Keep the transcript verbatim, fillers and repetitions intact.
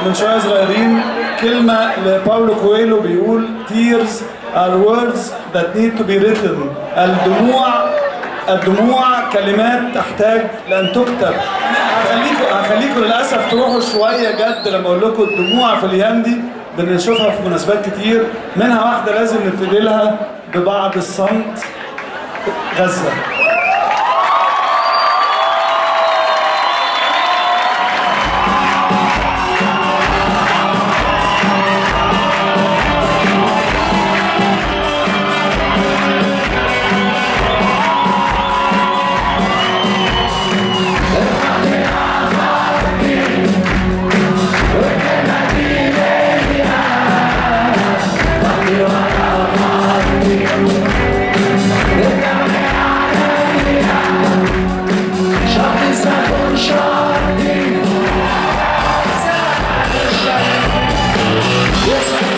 من شويه صغيرين كلمه لباولو كويلو بيقول tears are words that need to be written. الدموع الدموع كلمات تحتاج لان تكتب. هخليكم هخليكم للاسف تروحوا شويه جد لما اقول لكم الدموع في الايام دي بنشوفها في مناسبات كتير، منها واحده لازم نبتدي لها ببعض الصمت. غزه. Yes.